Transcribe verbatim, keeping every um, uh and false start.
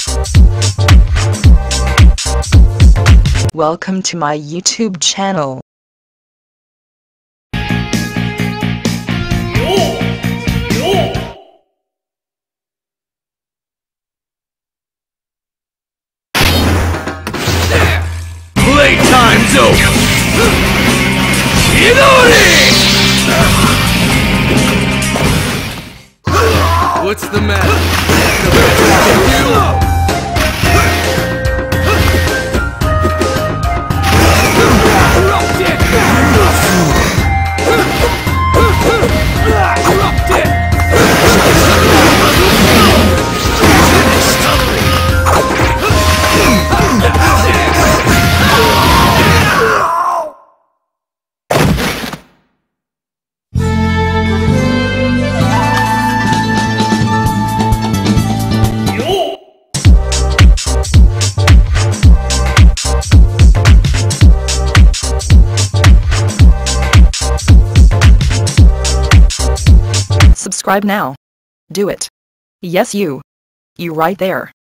Welcome to my YouTube channel. Playtime's over! Chidori! What's the matter? Subscribe now. Do it. Yes, you. You right there.